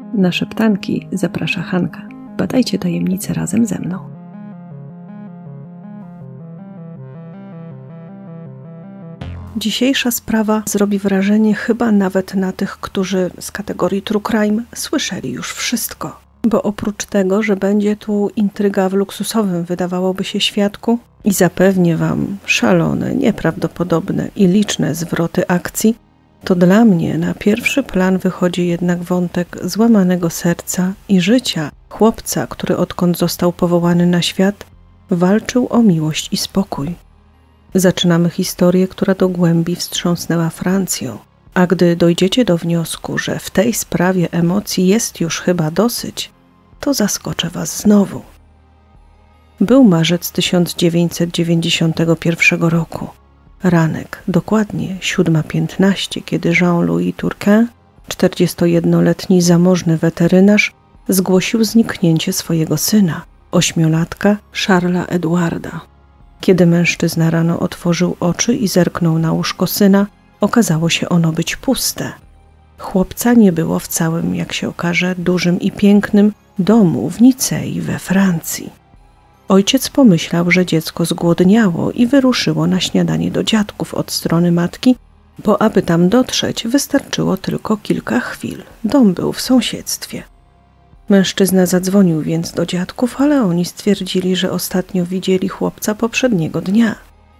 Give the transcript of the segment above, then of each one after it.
Na szeptanki zaprasza Hanka. Badajcie tajemnice razem ze mną. Dzisiejsza sprawa zrobi wrażenie chyba nawet na tych, którzy z kategorii True Crime słyszeli już wszystko. Bo oprócz tego, że będzie tu intryga w luksusowym, wydawałoby się, świadku i zapewnię Wam szalone, nieprawdopodobne i liczne zwroty akcji, to dla mnie na pierwszy plan wychodzi jednak wątek złamanego serca i życia chłopca, który odkąd został powołany na świat, walczył o miłość i spokój. Zaczynamy historię, która do głębi wstrząsnęła Francją, a gdy dojdziecie do wniosku, że w tej sprawie emocji jest już chyba dosyć, to zaskoczę Was znowu. Był marzec 1991 roku. Ranek, dokładnie 7:15, kiedy Jean-Louis Turquin, 41-letni zamożny weterynarz, zgłosił zniknięcie swojego syna, 8-latka Charlesa Edwarda. Kiedy mężczyzna rano otworzył oczy i zerknął na łóżko syna, okazało się ono być puste. Chłopca nie było w całym, jak się okaże, dużym i pięknym domu w Nicei we Francji. Ojciec pomyślał, że dziecko zgłodniało i wyruszyło na śniadanie do dziadków od strony matki, bo aby tam dotrzeć, wystarczyło tylko kilka chwil. Dom był w sąsiedztwie. Mężczyzna zadzwonił więc do dziadków, ale oni stwierdzili, że ostatnio widzieli chłopca poprzedniego dnia.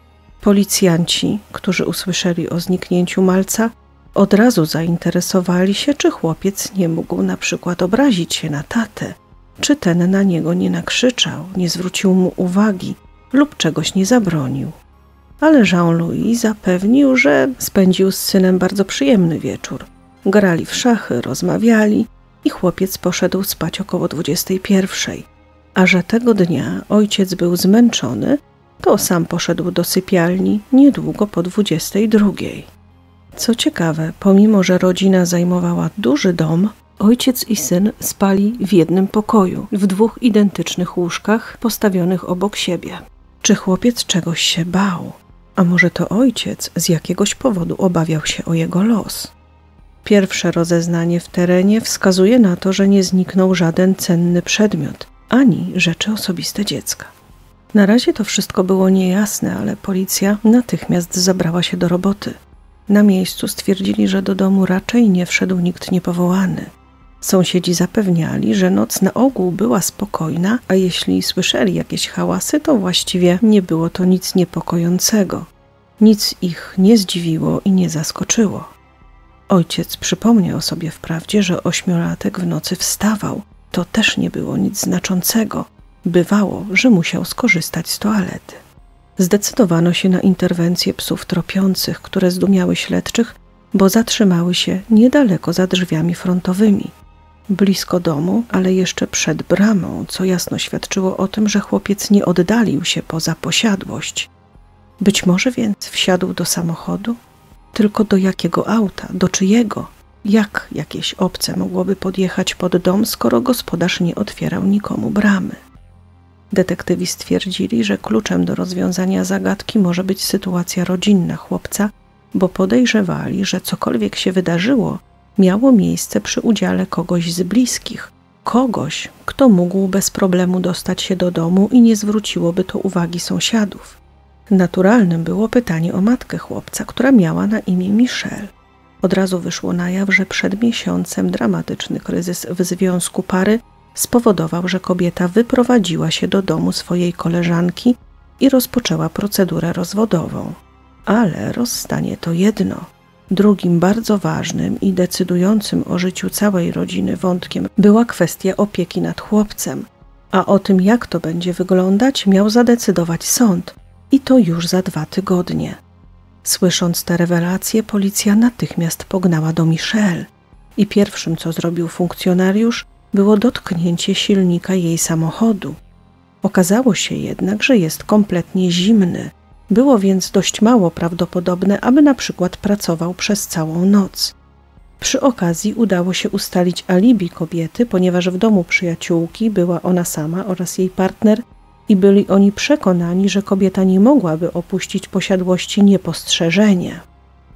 Policjanci, którzy usłyszeli o zniknięciu malca, od razu zainteresowali się, czy chłopiec nie mógł na przykład obrazić się na tatę, czy ten na niego nie nakrzyczał, nie zwrócił mu uwagi lub czegoś nie zabronił. Ale Jean-Louis zapewnił, że spędził z synem bardzo przyjemny wieczór. Grali w szachy, rozmawiali i chłopiec poszedł spać około 21:00, a że tego dnia ojciec był zmęczony, to sam poszedł do sypialni niedługo po 22:00. Co ciekawe, pomimo że rodzina zajmowała duży dom, ojciec i syn spali w jednym pokoju, w 2 identycznych łóżkach postawionych obok siebie. Czy chłopiec czegoś się bał? A może to ojciec z jakiegoś powodu obawiał się o jego los? Pierwsze rozeznanie w terenie wskazuje na to, że nie zniknął żaden cenny przedmiot, ani rzeczy osobiste dziecka. Na razie to wszystko było niejasne, ale policja natychmiast zabrała się do roboty. Na miejscu stwierdzili, że do domu raczej nie wszedł nikt niepowołany. Sąsiedzi zapewniali, że noc na ogół była spokojna, a jeśli słyszeli jakieś hałasy, to właściwie nie było to nic niepokojącego. Nic ich nie zdziwiło i nie zaskoczyło. Ojciec przypomniał sobie wprawdzie, że 8-latek w nocy wstawał. To też nie było nic znaczącego. Bywało, że musiał skorzystać z toalety. Zdecydowano się na interwencję psów tropiących, które zdumiały śledczych, bo zatrzymały się niedaleko za drzwiami frontowymi. Blisko domu, ale jeszcze przed bramą, co jasno świadczyło o tym, że chłopiec nie oddalił się poza posiadłość. Być może więc wsiadł do samochodu? Tylko do jakiego auta? Do czyjego? Jak jakieś obce mogłoby podjechać pod dom, skoro gospodarz nie otwierał nikomu bramy? Detektywi stwierdzili, że kluczem do rozwiązania zagadki może być sytuacja rodzinna chłopca, bo podejrzewali, że cokolwiek się wydarzyło, miało miejsce przy udziale kogoś z bliskich, kogoś, kto mógł bez problemu dostać się do domu i nie zwróciłoby to uwagi sąsiadów. Naturalnym było pytanie o matkę chłopca, która miała na imię Michelle. Od razu wyszło na jaw, że przed miesiącem dramatyczny kryzys w związku pary spowodował, że kobieta wyprowadziła się do domu swojej koleżanki i rozpoczęła procedurę rozwodową. Ale rozstanie to jedno. Drugim bardzo ważnym i decydującym o życiu całej rodziny wątkiem była kwestia opieki nad chłopcem, a o tym, jak to będzie wyglądać, miał zadecydować sąd i to już za 2 tygodnie. Słysząc te rewelacje, policja natychmiast pognała do Michelle i pierwszym, co zrobił funkcjonariusz, było dotknięcie silnika jej samochodu. Okazało się jednak, że jest kompletnie zimny. Było więc dość mało prawdopodobne, aby na przykład pracował przez całą noc. Przy okazji udało się ustalić alibi kobiety, ponieważ w domu przyjaciółki była ona sama oraz jej partner i byli oni przekonani, że kobieta nie mogłaby opuścić posiadłości niepostrzeżenie.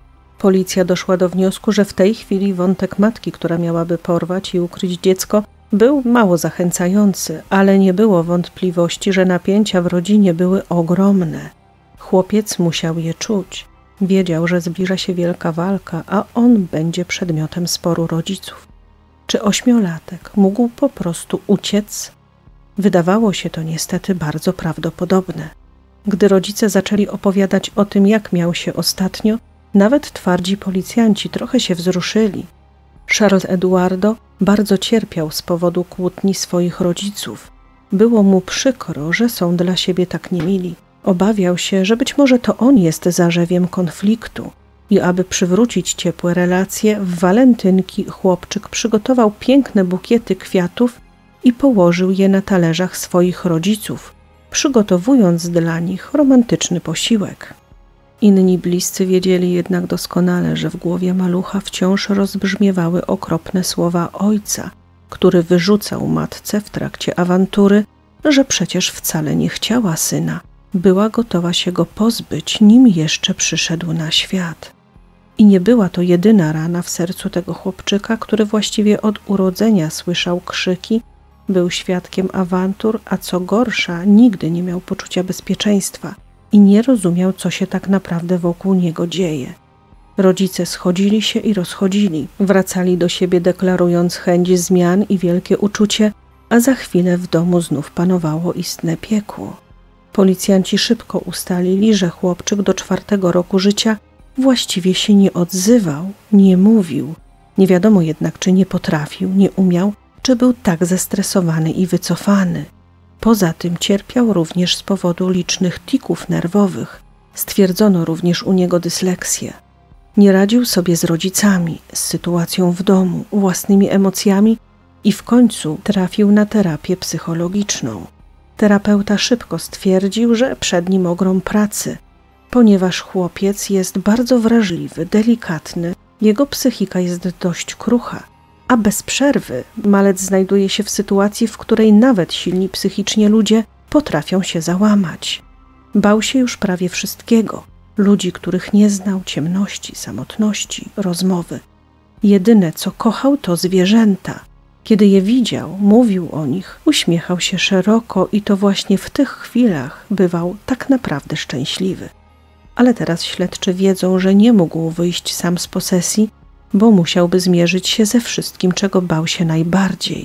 Policja doszła do wniosku, że w tej chwili wątek matki, która miałaby porwać i ukryć dziecko, był mało zachęcający, ale nie było wątpliwości, że napięcia w rodzinie były ogromne. Chłopiec musiał je czuć. Wiedział, że zbliża się wielka walka, a on będzie przedmiotem sporu rodziców. Czy ośmiolatek mógł po prostu uciec? Wydawało się to niestety bardzo prawdopodobne. Gdy rodzice zaczęli opowiadać o tym, jak miał się ostatnio, nawet twardzi policjanci trochę się wzruszyli. Charles Eduardo bardzo cierpiał z powodu kłótni swoich rodziców. Było mu przykro, że są dla siebie tak niemili. Obawiał się, że być może to on jest zarzewiem konfliktu i aby przywrócić ciepłe relacje, w walentynki chłopczyk przygotował piękne bukiety kwiatów i położył je na talerzach swoich rodziców, przygotowując dla nich romantyczny posiłek. Inni bliscy wiedzieli jednak doskonale, że w głowie malucha wciąż rozbrzmiewały okropne słowa ojca, który wyrzucał matce w trakcie awantury, że przecież wcale nie chciała syna. Była gotowa się go pozbyć, nim jeszcze przyszedł na świat. I nie była to jedyna rana w sercu tego chłopczyka, który właściwie od urodzenia słyszał krzyki, był świadkiem awantur, a co gorsza, nigdy nie miał poczucia bezpieczeństwa i nie rozumiał, co się tak naprawdę wokół niego dzieje. Rodzice schodzili się i rozchodzili, wracali do siebie deklarując chęć zmian i wielkie uczucie, a za chwilę w domu znów panowało istne piekło. Policjanci szybko ustalili, że chłopczyk do 4. roku życia właściwie się nie odzywał, nie mówił. Nie wiadomo jednak, czy nie potrafił, nie umiał, czy był tak zestresowany i wycofany. Poza tym cierpiał również z powodu licznych tików nerwowych. Stwierdzono również u niego dysleksję. Nie radził sobie z rodzicami, z sytuacją w domu, własnymi emocjami i w końcu trafił na terapię psychologiczną. Terapeuta szybko stwierdził, że przed nim ogrom pracy, ponieważ chłopiec jest bardzo wrażliwy, delikatny, jego psychika jest dość krucha, a bez przerwy malec znajduje się w sytuacji, w której nawet silni psychicznie ludzie potrafią się załamać. Bał się już prawie wszystkiego, ludzi, których nie znał, ciemności, samotności, rozmowy. Jedyne, co kochał, to zwierzęta. Kiedy je widział, mówił o nich, uśmiechał się szeroko i to właśnie w tych chwilach bywał tak naprawdę szczęśliwy. Ale teraz śledczy wiedzą, że nie mógł wyjść sam z posesji, bo musiałby zmierzyć się ze wszystkim, czego bał się najbardziej.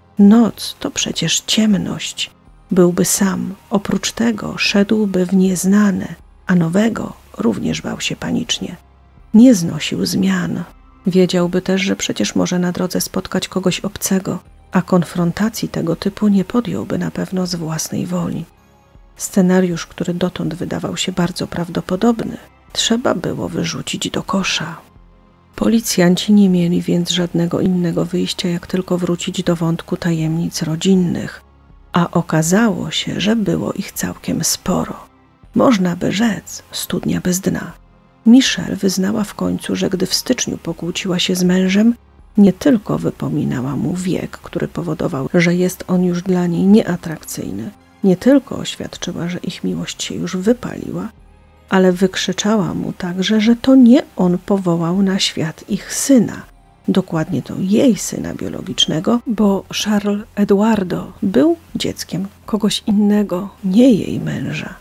Noc to przecież ciemność. Byłby sam. Oprócz tego szedłby w nieznane, a nowego również bał się panicznie. Nie znosił zmian. Wiedziałby też, że przecież może na drodze spotkać kogoś obcego, a konfrontacji tego typu nie podjąłby na pewno z własnej woli. Scenariusz, który dotąd wydawał się bardzo prawdopodobny, trzeba było wyrzucić do kosza. Policjanci nie mieli więc żadnego innego wyjścia, jak tylko wrócić do wątku tajemnic rodzinnych, a okazało się, że było ich całkiem sporo. Można by rzec, studnia bez dna. Michelle wyznała w końcu, że gdy w styczniu pokłóciła się z mężem, nie tylko wypominała mu wiek, który powodował, że jest on już dla niej nieatrakcyjny, nie tylko oświadczyła, że ich miłość się już wypaliła, ale wykrzyczała mu także, że to nie on powołał na świat ich syna. Dokładnie to jej syna biologicznego, bo Charles Eduardo był dzieckiem kogoś innego, nie jej męża.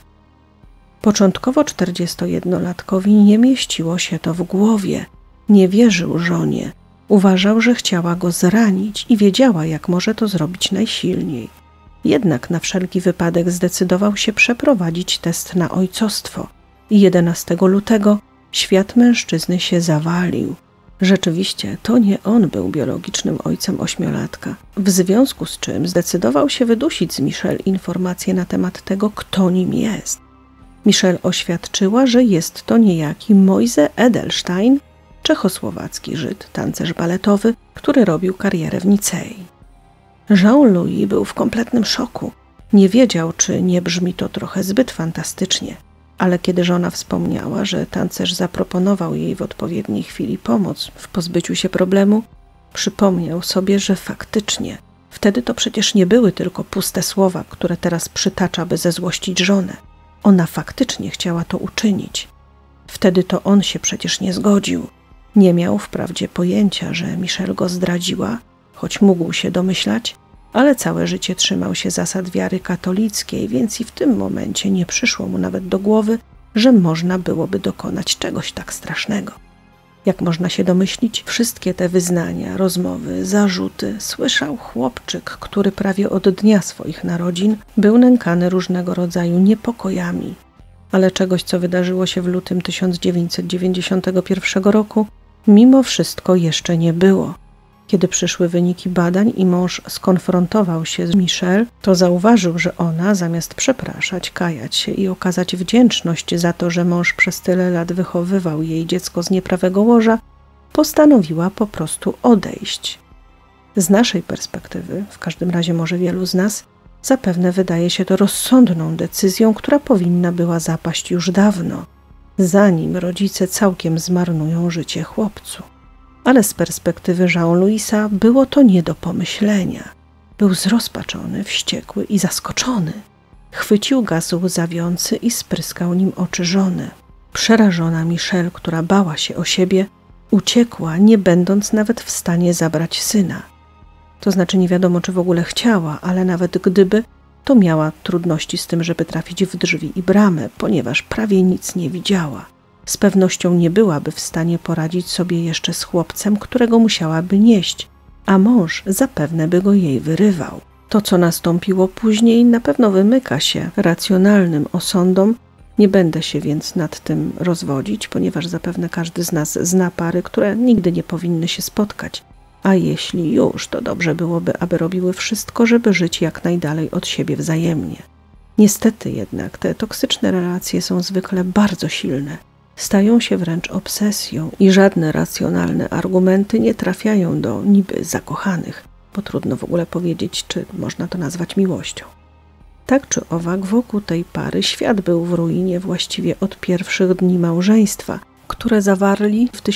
Początkowo 41-latkowi nie mieściło się to w głowie. Nie wierzył żonie. Uważał, że chciała go zranić i wiedziała, jak może to zrobić najsilniej. Jednak na wszelki wypadek zdecydował się przeprowadzić test na ojcostwo. I 11 lutego świat mężczyzny się zawalił. Rzeczywiście, to nie on był biologicznym ojcem 8-latka. W związku z czym zdecydował się wydusić z Michelle informacje na temat tego, kto nim jest. Michelle oświadczyła, że jest to niejaki Moise Edelstein, czechosłowacki Żyd, tancerz baletowy, który robił karierę w Nicei. Jean-Louis był w kompletnym szoku. Nie wiedział, czy nie brzmi to trochę zbyt fantastycznie, ale kiedy żona wspomniała, że tancerz zaproponował jej w odpowiedniej chwili pomoc w pozbyciu się problemu, przypomniał sobie, że faktycznie wtedy to przecież nie były tylko puste słowa, które teraz przytacza, by zezłościć żonę. Ona faktycznie chciała to uczynić. Wtedy to on się przecież nie zgodził. Nie miał wprawdzie pojęcia, że Michelle go zdradziła, choć mógł się domyślać, ale całe życie trzymał się zasad wiary katolickiej, więc i w tym momencie nie przyszło mu nawet do głowy, że można byłoby dokonać czegoś tak strasznego. Jak można się domyślić, wszystkie te wyznania, rozmowy, zarzuty słyszał chłopczyk, który prawie od dnia swoich narodzin był nękany różnego rodzaju niepokojami. Ale czegoś, co wydarzyło się w lutym 1991 roku, mimo wszystko jeszcze nie było. Kiedy przyszły wyniki badań i mąż skonfrontował się z Michelle, to zauważył, że ona, zamiast przepraszać, kajać się i okazać wdzięczność za to, że mąż przez tyle lat wychowywał jej dziecko z nieprawego łoża, postanowiła po prostu odejść. Z naszej perspektywy, w każdym razie może wielu z nas, zapewne wydaje się to rozsądną decyzją, która powinna była zapaść już dawno, zanim rodzice całkiem zmarnują życie chłopcu. Ale z perspektywy Jean-Louisa było to nie do pomyślenia. Był zrozpaczony, wściekły i zaskoczony. Chwycił gaz łzawiący i spryskał nim oczy żony. Przerażona Michelle, która bała się o siebie, uciekła, nie będąc nawet w stanie zabrać syna. To znaczy nie wiadomo, czy w ogóle chciała, ale nawet gdyby, to miała trudności z tym, żeby trafić w drzwi i bramę, ponieważ prawie nic nie widziała. Z pewnością nie byłaby w stanie poradzić sobie jeszcze z chłopcem, którego musiałaby nieść, a mąż zapewne by go jej wyrywał. To, co nastąpiło później, na pewno wymyka się racjonalnym osądom. Nie będę się więc nad tym rozwodzić, ponieważ zapewne każdy z nas zna pary, które nigdy nie powinny się spotkać. A jeśli już, to dobrze byłoby, aby robiły wszystko, żeby żyć jak najdalej od siebie wzajemnie. Niestety jednak te toksyczne relacje są zwykle bardzo silne. Stają się wręcz obsesją i żadne racjonalne argumenty nie trafiają do niby zakochanych, bo trudno w ogóle powiedzieć, czy można to nazwać miłością. Tak czy owak, wokół tej pary świat był w ruinie właściwie od pierwszych dni małżeństwa, które zawarli w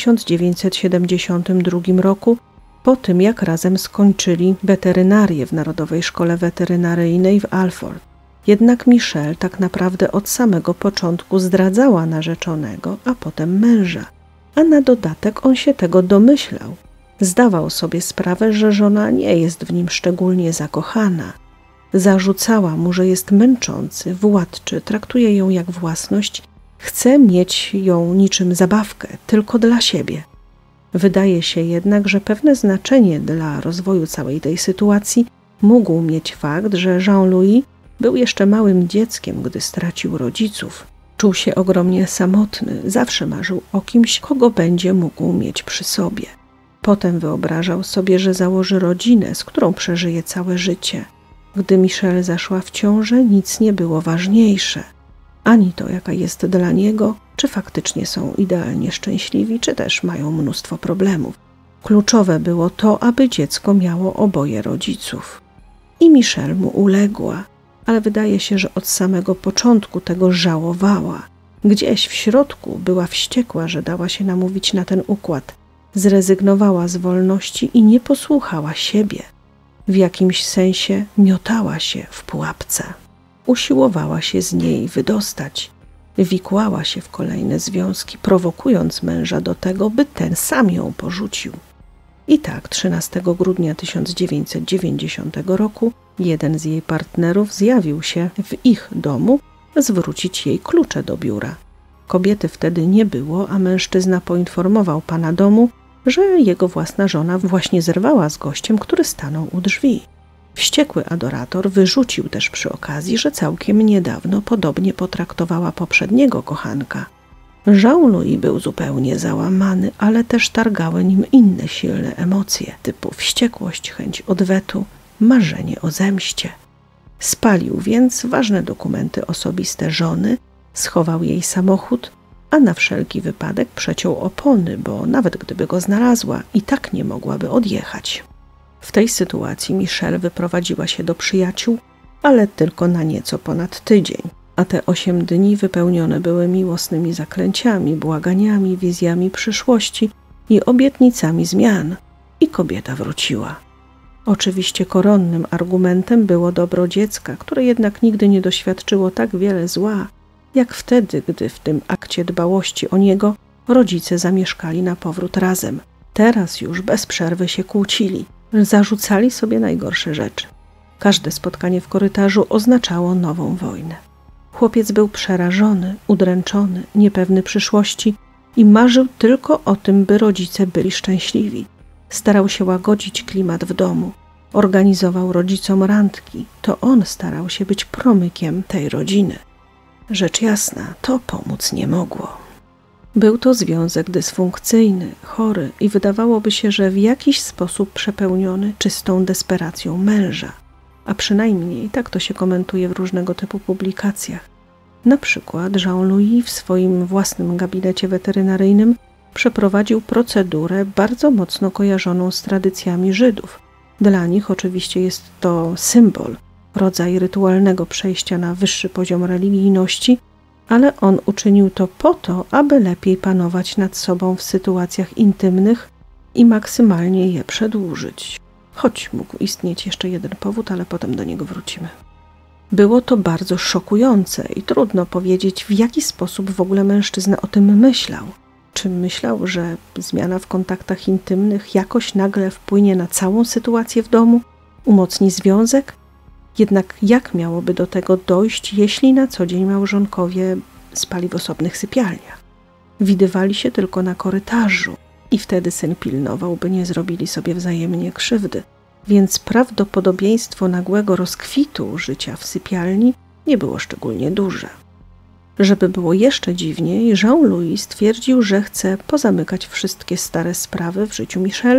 1972 roku, po tym jak razem skończyli weterynarię w Narodowej Szkole Weterynaryjnej w Alford. Jednak Michelle tak naprawdę od samego początku zdradzała narzeczonego, a potem męża. A na dodatek on się tego domyślał. Zdawał sobie sprawę, że żona nie jest w nim szczególnie zakochana. Zarzucała mu, że jest męczący, władczy, traktuje ją jak własność, chce mieć ją niczym zabawkę, tylko dla siebie. Wydaje się jednak, że pewne znaczenie dla rozwoju całej tej sytuacji mógł mieć fakt, że Jean-Louis był jeszcze małym dzieckiem, gdy stracił rodziców. Czuł się ogromnie samotny, zawsze marzył o kimś, kogo będzie mógł mieć przy sobie. Potem wyobrażał sobie, że założy rodzinę, z którą przeżyje całe życie. Gdy Michelle zaszła w ciążę, nic nie było ważniejsze. Ani to, jaka jest dla niego, czy faktycznie są idealnie szczęśliwi, czy też mają mnóstwo problemów. Kluczowe było to, aby dziecko miało oboje rodziców. I Michelle mu uległa, ale wydaje się, że od samego początku tego żałowała. Gdzieś w środku była wściekła, że dała się namówić na ten układ. Zrezygnowała z wolności i nie posłuchała siebie. W jakimś sensie miotała się w pułapce. Usiłowała się z niej wydostać. Wikłała się w kolejne związki, prowokując męża do tego, by ten sam ją porzucił. I tak 13 grudnia 1990 roku jeden z jej partnerów zjawił się w ich domu zwrócić jej klucze do biura. Kobiety wtedy nie było, a mężczyzna poinformował pana domu, że jego własna żona właśnie zerwała z gościem, który stanął u drzwi. Wściekły adorator wyrzucił też przy okazji, że całkiem niedawno podobnie potraktowała poprzedniego kochanka. Jean-Louis był zupełnie załamany, ale też targały nim inne silne emocje, typu wściekłość, chęć odwetu, marzenie o zemście. Spalił więc ważne dokumenty osobiste żony, schował jej samochód, a na wszelki wypadek przeciął opony, bo nawet gdyby go znalazła, i tak nie mogłaby odjechać. W tej sytuacji Michelle wyprowadziła się do przyjaciół, ale tylko na nieco ponad tydzień, a te 8 dni wypełnione były miłosnymi zaklęciami, błaganiami, wizjami przyszłości i obietnicami zmian. I kobieta wróciła. Oczywiście koronnym argumentem było dobro dziecka, które jednak nigdy nie doświadczyło tak wiele zła, jak wtedy, gdy w tym akcie dbałości o niego rodzice zamieszkali na powrót razem. Teraz już bez przerwy się kłócili, zarzucali sobie najgorsze rzeczy. Każde spotkanie w korytarzu oznaczało nową wojnę. Chłopiec był przerażony, udręczony, niepewny przyszłości i marzył tylko o tym, by rodzice byli szczęśliwi. Starał się łagodzić klimat w domu. Organizował rodzicom randki. To on starał się być promykiem tej rodziny. Rzecz jasna, to pomóc nie mogło. Był to związek dysfunkcyjny, chory i wydawałoby się, że w jakiś sposób przepełniony czystą desperacją męża. A przynajmniej tak to się komentuje w różnego typu publikacjach. Na przykład Jean-Louis w swoim własnym gabinecie weterynaryjnym przeprowadził procedurę bardzo mocno kojarzoną z tradycjami Żydów. Dla nich oczywiście jest to symbol, rodzaj rytualnego przejścia na wyższy poziom religijności, ale on uczynił to po to, aby lepiej panować nad sobą w sytuacjach intymnych i maksymalnie je przedłużyć. Choć mógł istnieć jeszcze jeden powód, ale potem do niego wrócimy. Było to bardzo szokujące i trudno powiedzieć, w jaki sposób w ogóle mężczyzna o tym myślał. Czy myślał, że zmiana w kontaktach intymnych jakoś nagle wpłynie na całą sytuację w domu, umocni związek? Jednak jak miałoby do tego dojść, jeśli na co dzień małżonkowie spali w osobnych sypialniach? Widywali się tylko na korytarzu i wtedy syn pilnował, by nie zrobili sobie wzajemnie krzywdy, więc prawdopodobieństwo nagłego rozkwitu życia w sypialni nie było szczególnie duże. Żeby było jeszcze dziwniej, Jean-Louis stwierdził, że chce pozamykać wszystkie stare sprawy w życiu Michelle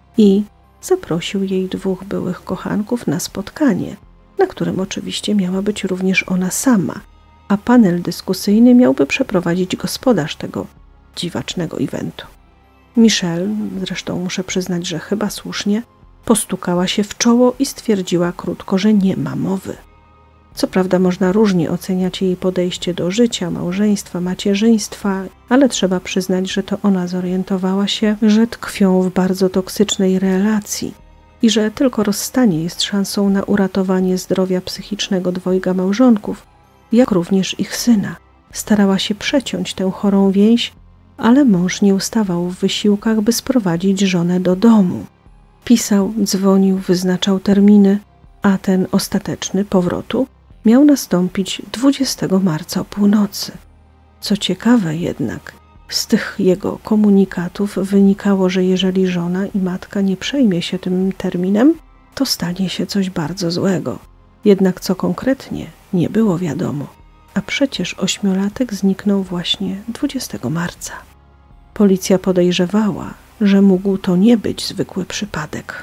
i zaprosił jej 2 byłych kochanków na spotkanie, na którym oczywiście miała być również ona sama, a panel dyskusyjny miałby przeprowadzić gospodarz tego dziwacznego eventu. Michelle, zresztą muszę przyznać, że chyba słusznie, postukała się w czoło i stwierdziła krótko, że nie ma mowy. Co prawda można różnie oceniać jej podejście do życia, małżeństwa, macierzyństwa, ale trzeba przyznać, że to ona zorientowała się, że tkwią w bardzo toksycznej relacji i że tylko rozstanie jest szansą na uratowanie zdrowia psychicznego 2 małżonków, jak również ich syna. Starała się przeciąć tę chorą więź, ale mąż nie ustawał w wysiłkach, by sprowadzić żonę do domu. Pisał, dzwonił, wyznaczał terminy, a ten ostateczny powrotu miał nastąpić 20 marca o północy. Co ciekawe jednak, z tych jego komunikatów wynikało, że jeżeli żona i matka nie przejmie się tym terminem, to stanie się coś bardzo złego. Jednak co konkretnie, nie było wiadomo. A przecież 8-latek zniknął właśnie 20 marca. Policja podejrzewała, że mógł to nie być zwykły przypadek.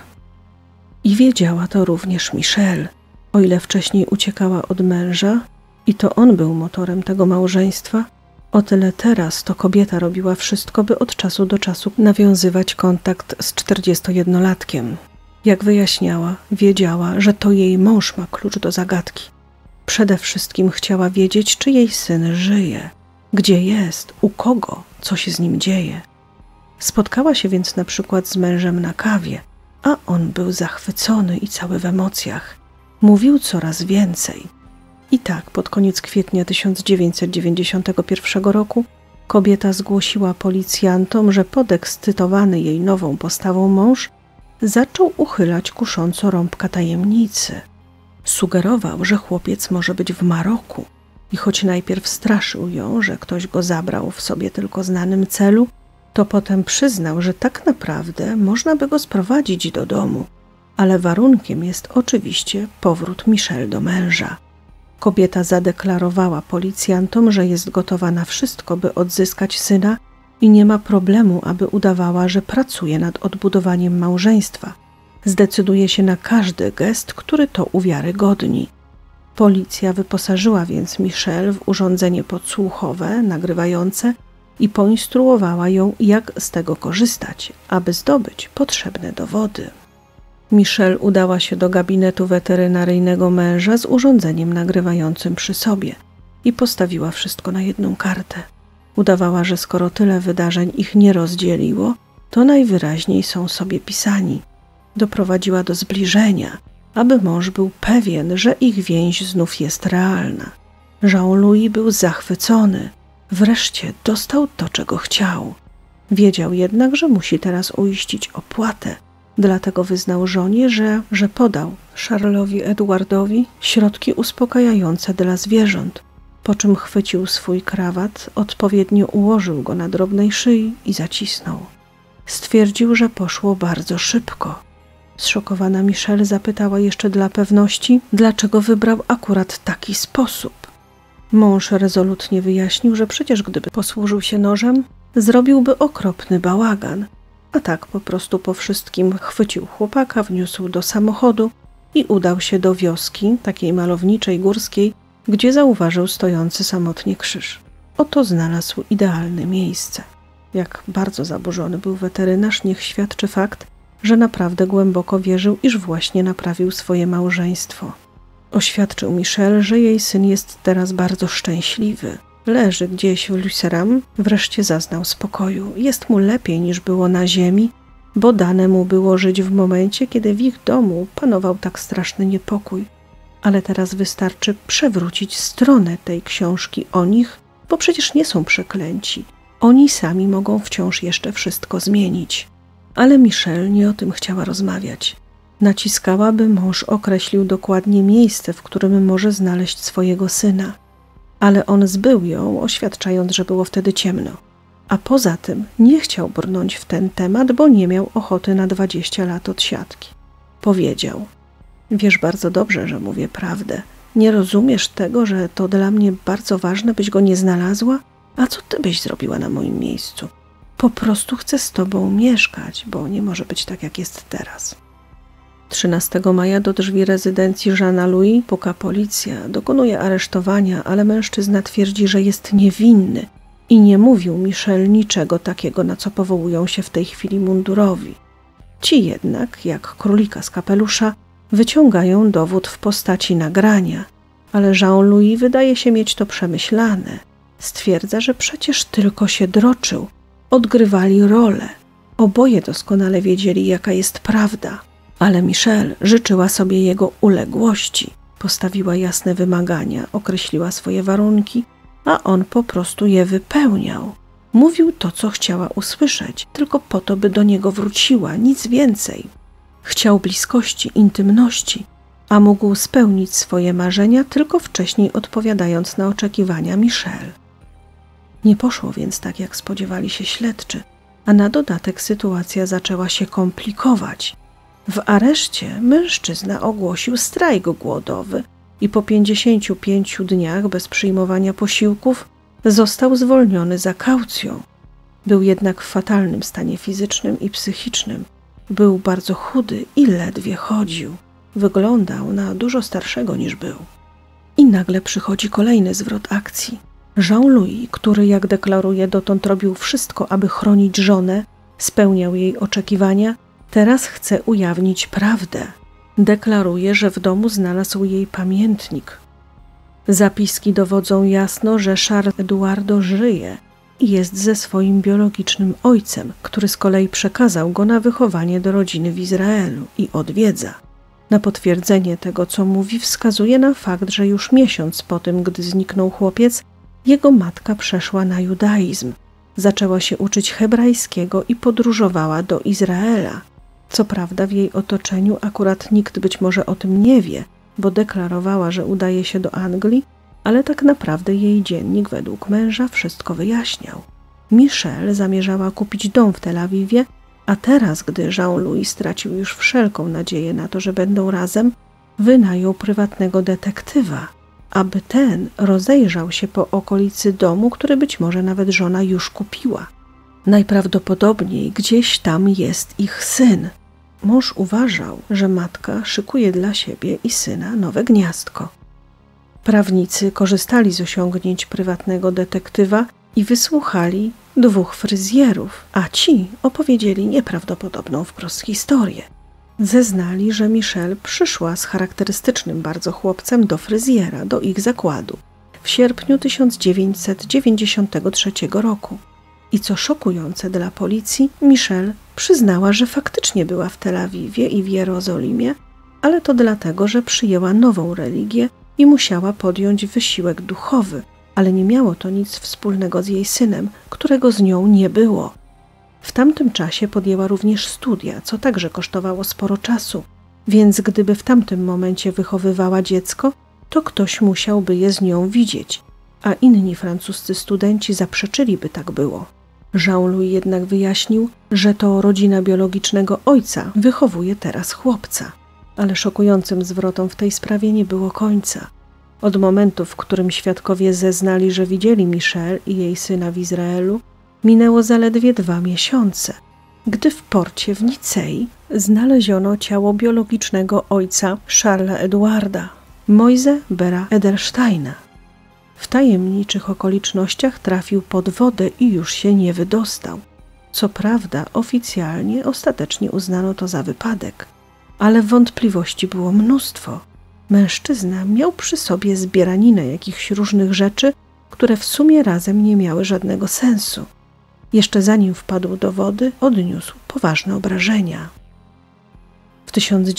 I wiedziała to również Michelle. O ile wcześniej uciekała od męża i to on był motorem tego małżeństwa, o tyle teraz to kobieta robiła wszystko, by od czasu do czasu nawiązywać kontakt z 41-latkiem. Jak wyjaśniała, wiedziała, że to jej mąż ma klucz do zagadki. Przede wszystkim chciała wiedzieć, czy jej syn żyje, gdzie jest, u kogo, co się z nim dzieje. Spotkała się więc na przykład z mężem na kawie, a on był zachwycony i cały w emocjach. Mówił coraz więcej. I tak pod koniec kwietnia 1991 roku kobieta zgłosiła policjantom, że podekscytowany jej nową postawą mąż zaczął uchylać kusząco rąbka tajemnicy. Sugerował, że chłopiec może być w Maroku i choć najpierw straszył ją, że ktoś go zabrał w sobie tylko znanym celu, to potem przyznał, że tak naprawdę można by go sprowadzić do domu, ale warunkiem jest oczywiście powrót Michelle do męża. Kobieta zadeklarowała policjantom, że jest gotowa na wszystko, by odzyskać syna i nie ma problemu, aby udawała, że pracuje nad odbudowaniem małżeństwa. Zdecyduje się na każdy gest, który to uwiarygodni. Policja wyposażyła więc Michelle w urządzenie podsłuchowe, nagrywające i poinstruowała ją, jak z tego korzystać, aby zdobyć potrzebne dowody. Michelle udała się do gabinetu weterynaryjnego męża z urządzeniem nagrywającym przy sobie i postawiła wszystko na jedną kartę. Udawała, że skoro tyle wydarzeń ich nie rozdzieliło, to najwyraźniej są sobie pisani. Doprowadziła do zbliżenia, aby mąż był pewien, że ich więź znów jest realna. Jean-Louis był zachwycony. Wreszcie dostał to, czego chciał. Wiedział jednak, że musi teraz uiścić opłatę. Dlatego wyznał żonie, że podał Charlesowi Edwardowi środki uspokajające dla zwierząt, po czym chwycił swój krawat, odpowiednio ułożył go na drobnej szyi i zacisnął. Stwierdził, że poszło bardzo szybko. Zszokowana Michelle zapytała jeszcze dla pewności, dlaczego wybrał akurat taki sposób. Mąż rezolutnie wyjaśnił, że przecież gdyby posłużył się nożem, zrobiłby okropny bałagan, a tak po prostu po wszystkim chwycił chłopaka, wniósł do samochodu i udał się do wioski, takiej malowniczej, górskiej, gdzie zauważył stojący samotnie krzyż. Oto znalazł idealne miejsce. Jak bardzo zaburzony był weterynarz, niech świadczy fakt, że naprawdę głęboko wierzył, iż właśnie naprawił swoje małżeństwo. Oświadczył Michelle, że jej syn jest teraz bardzo szczęśliwy. Leży gdzieś w Lucéram, wreszcie zaznał spokoju. Jest mu lepiej niż było na ziemi, bo dane mu było żyć w momencie, kiedy w ich domu panował tak straszny niepokój. Ale teraz wystarczy przewrócić stronę tej książki o nich, bo przecież nie są przeklęci. Oni sami mogą wciąż jeszcze wszystko zmienić. Ale Michelle nie o tym chciała rozmawiać. Naciskała, by mąż określił dokładnie miejsce, w którym może znaleźć swojego syna. Ale on zbył ją, oświadczając, że było wtedy ciemno. A poza tym nie chciał brnąć w ten temat, bo nie miał ochoty na 20 lat odsiadki. Powiedział: wiesz bardzo dobrze, że mówię prawdę. Nie rozumiesz tego, że to dla mnie bardzo ważne, byś go nie znalazła? A co ty byś zrobiła na moim miejscu? Po prostu chcę z tobą mieszkać, bo nie może być tak, jak jest teraz. 13 maja do drzwi rezydencji Jeana-Louis puka policja, dokonuje aresztowania, ale mężczyzna twierdzi, że jest niewinny i nie mówił Michelle niczego takiego, na co powołują się w tej chwili mundurowi. Ci jednak, jak królika z kapelusza, wyciągają dowód w postaci nagrania, ale Jean-Louis wydaje się mieć to przemyślane. Stwierdza, że przecież tylko się droczył, odgrywali rolę. Oboje doskonale wiedzieli, jaka jest prawda. Ale Michelle życzyła sobie jego uległości, postawiła jasne wymagania, określiła swoje warunki, a on po prostu je wypełniał. Mówił to, co chciała usłyszeć, tylko po to, by do niego wróciła, nic więcej. Chciał bliskości, intymności, a mógł spełnić swoje marzenia tylko wcześniej odpowiadając na oczekiwania Michelle. Nie poszło więc tak, jak spodziewali się śledczy, a na dodatek sytuacja zaczęła się komplikować. W areszcie mężczyzna ogłosił strajk głodowy i po 55 dniach bez przyjmowania posiłków został zwolniony za kaucją. Był jednak w fatalnym stanie fizycznym i psychicznym. Był bardzo chudy i ledwie chodził. Wyglądał na dużo starszego niż był. I nagle przychodzi kolejny zwrot akcji. Jean-Louis, który, jak deklaruje, dotąd robił wszystko, aby chronić żonę, spełniał jej oczekiwania, teraz chce ujawnić prawdę. Deklaruje, że w domu znalazł jej pamiętnik. Zapiski dowodzą jasno, że Charles Eduardo żyje i jest ze swoim biologicznym ojcem, który z kolei przekazał go na wychowanie do rodziny w Izraelu i odwiedza. Na potwierdzenie tego, co mówi, wskazuje na fakt, że już miesiąc po tym, gdy zniknął chłopiec, jego matka przeszła na judaizm. Zaczęła się uczyć hebrajskiego i podróżowała do Izraela. Co prawda w jej otoczeniu akurat nikt być może o tym nie wie, bo deklarowała, że udaje się do Anglii, ale tak naprawdę jej dziennik według męża wszystko wyjaśniał. Michelle zamierzała kupić dom w Tel Awiwie, a teraz, gdy Jean-Louis stracił już wszelką nadzieję na to, że będą razem, wynajął prywatnego detektywa, aby ten rozejrzał się po okolicy domu, który być może nawet żona już kupiła. Najprawdopodobniej gdzieś tam jest ich syn. Mąż uważał, że matka szykuje dla siebie i syna nowe gniazdko. Prawnicy korzystali z osiągnięć prywatnego detektywa i wysłuchali 2 fryzjerów, a ci opowiedzieli nieprawdopodobną wprost historię. Zeznali, że Michelle przyszła z charakterystycznym bardzo chłopcem do fryzjera, do ich zakładu, w sierpniu 1993 roku. I co szokujące dla policji, Michelle przyznała, że faktycznie była w Tel Awiwie i w Jerozolimie, ale to dlatego, że przyjęła nową religię i musiała podjąć wysiłek duchowy, ale nie miało to nic wspólnego z jej synem, którego z nią nie było. W tamtym czasie podjęła również studia, co także kosztowało sporo czasu, więc gdyby w tamtym momencie wychowywała dziecko, to ktoś musiałby je z nią widzieć, a inni francuscy studenci zaprzeczyliby tak było. Jean-Louis jednak wyjaśnił, że to rodzina biologicznego ojca wychowuje teraz chłopca. Ale szokującym zwrotom w tej sprawie nie było końca. Od momentu, w którym świadkowie zeznali, że widzieli Michelle i jej syna w Izraelu, minęło zaledwie 2 miesiące, gdy w porcie w Nicei znaleziono ciało biologicznego ojca Charlesa Eduarda, Moise Bera Edelsteina. W tajemniczych okolicznościach trafił pod wodę i już się nie wydostał. Co prawda oficjalnie ostatecznie uznano to za wypadek, ale wątpliwości było mnóstwo. Mężczyzna miał przy sobie zbieraninę jakichś różnych rzeczy, które w sumie razem nie miały żadnego sensu. Jeszcze zanim wpadł do wody, odniósł poważne obrażenia. W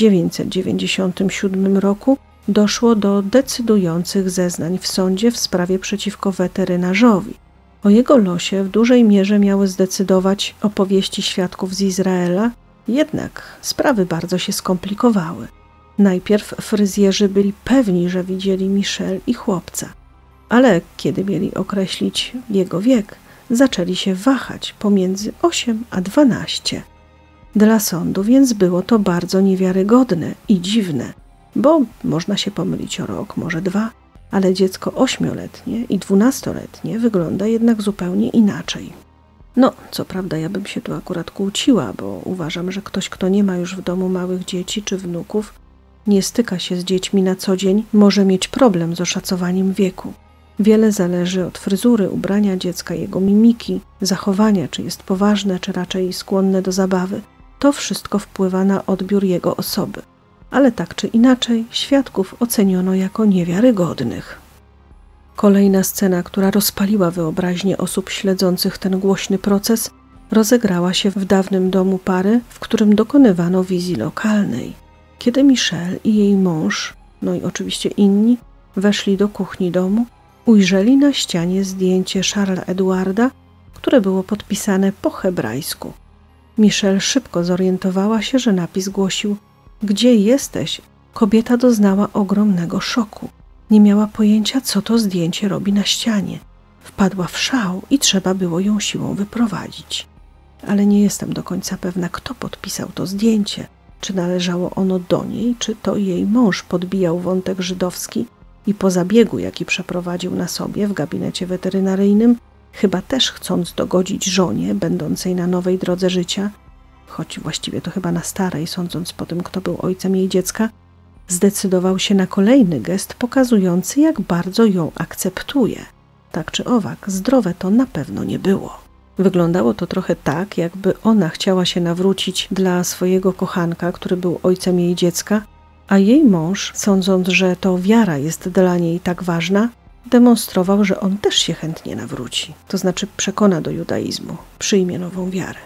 1997 roku doszło do decydujących zeznań w sądzie w sprawie przeciwko weterynarzowi. O jego losie w dużej mierze miały zdecydować opowieści świadków z Izraela, jednak sprawy bardzo się skomplikowały. Najpierw fryzjerzy byli pewni, że widzieli Michelle i chłopca, ale kiedy mieli określić jego wiek, zaczęli się wahać pomiędzy 8 a 12. Dla sądu więc było to bardzo niewiarygodne i dziwne, bo można się pomylić o rok, może 2, ale dziecko 8-letnie i 12-letnie wygląda jednak zupełnie inaczej. No, co prawda ja bym się tu akurat kłóciła, bo uważam, że ktoś, kto nie ma już w domu małych dzieci czy wnuków, nie styka się z dziećmi na co dzień, może mieć problem z oszacowaniem wieku. Wiele zależy od fryzury, ubrania dziecka, jego mimiki, zachowania, czy jest poważne, czy raczej skłonne do zabawy. To wszystko wpływa na odbiór jego osoby. Ale tak czy inaczej, świadków oceniono jako niewiarygodnych. Kolejna scena, która rozpaliła wyobraźnię osób śledzących ten głośny proces, rozegrała się w dawnym domu pary, w którym dokonywano wizji lokalnej. Kiedy Michelle i jej mąż, no i oczywiście inni, weszli do kuchni domu, ujrzeli na ścianie zdjęcie Charlesa Eduarda, które było podpisane po hebrajsku. Michelle szybko zorientowała się, że napis głosił: „Gdzie jesteś?” Kobieta doznała ogromnego szoku. Nie miała pojęcia, co to zdjęcie robi na ścianie. Wpadła w szał i trzeba było ją siłą wyprowadzić. Ale nie jestem do końca pewna, kto podpisał to zdjęcie. Czy należało ono do niej, czy to jej mąż podbijał wątek żydowski i po zabiegu, jaki przeprowadził na sobie w gabinecie weterynaryjnym, chyba też chcąc dogodzić żonie, będącej na nowej drodze życia, choć właściwie to chyba na starej, sądząc po tym, kto był ojcem jej dziecka, zdecydował się na kolejny gest pokazujący, jak bardzo ją akceptuje. Tak czy owak, zdrowe to na pewno nie było. Wyglądało to trochę tak, jakby ona chciała się nawrócić dla swojego kochanka, który był ojcem jej dziecka, a jej mąż, sądząc, że to wiara jest dla niej tak ważna, demonstrował, że on też się chętnie nawróci, to znaczy przekona do judaizmu, przyjmie nową wiarę.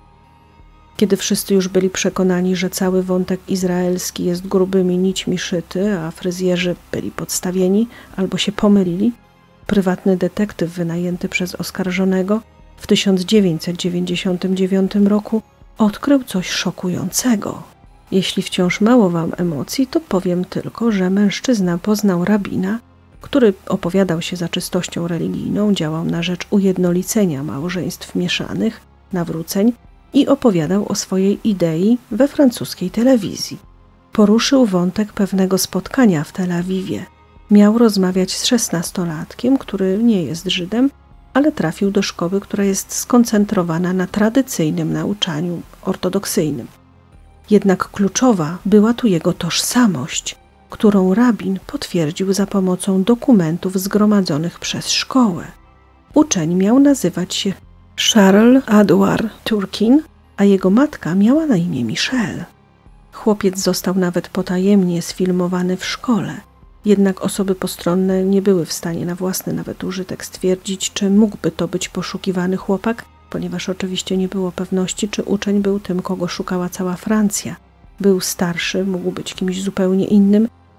Kiedy wszyscy już byli przekonani, że cały wątek izraelski jest grubymi nićmi szyty, a fryzjerzy byli podstawieni albo się pomylili, prywatny detektyw wynajęty przez oskarżonego w 1999 roku odkrył coś szokującego. Jeśli wciąż mało wam emocji, to powiem tylko, że mężczyzna poznał rabina, który opowiadał się za czystością religijną, działał na rzecz ujednolicenia małżeństw mieszanych, nawróceń i opowiadał o swojej idei we francuskiej telewizji. Poruszył wątek pewnego spotkania w Tel Awiwie. Miał rozmawiać z 16-latkiem, który nie jest Żydem, ale trafił do szkoły, która jest skoncentrowana na tradycyjnym nauczaniu ortodoksyjnym. Jednak kluczowa była tu jego tożsamość, którą rabin potwierdził za pomocą dokumentów zgromadzonych przez szkołę. Uczeń miał nazywać się Charles Edouard Turkin, a jego matka miała na imię Michelle. Chłopiec został nawet potajemnie sfilmowany w szkole, jednak osoby postronne nie były w stanie na własny nawet użytek stwierdzić, czy mógłby to być poszukiwany chłopak, ponieważ oczywiście nie było pewności, czy uczeń był tym, kogo szukała cała Francja. Był starszy, mógł być kimś zupełnie innym,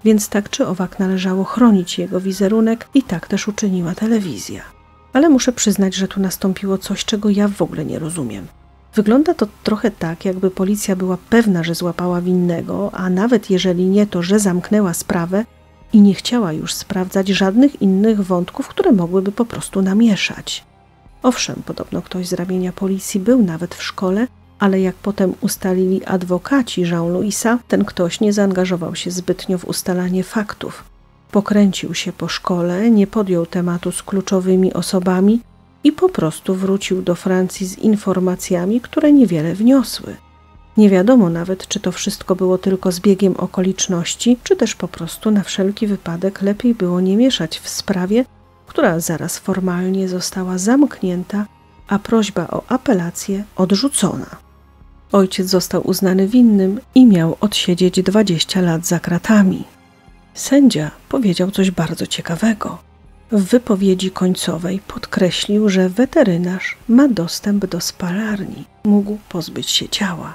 więc tak czy owak należało chronić jego wizerunek i tak też uczyniła telewizja. Ale muszę przyznać, że tu nastąpiło coś, czego ja w ogóle nie rozumiem. Wygląda to trochę tak, jakby policja była pewna, że złapała winnego, a nawet jeżeli nie, to że zamknęła sprawę i nie chciała już sprawdzać żadnych innych wątków, które mogłyby po prostu namieszać. Owszem, podobno ktoś z ramienia policji był nawet w szkole, ale jak potem ustalili adwokaci Jean-Louisa, ten ktoś nie zaangażował się zbytnio w ustalanie faktów. Pokręcił się po szkole, nie podjął tematu z kluczowymi osobami i po prostu wrócił do Francji z informacjami, które niewiele wniosły. Nie wiadomo nawet, czy to wszystko było tylko zbiegiem okoliczności, czy też po prostu na wszelki wypadek lepiej było nie mieszać w sprawie, która zaraz formalnie została zamknięta, a prośba o apelację odrzucona. Ojciec został uznany winnym i miał odsiedzieć 20 lat za kratami. Sędzia powiedział coś bardzo ciekawego. W wypowiedzi końcowej podkreślił, że weterynarz ma dostęp do spalarni, mógł pozbyć się ciała.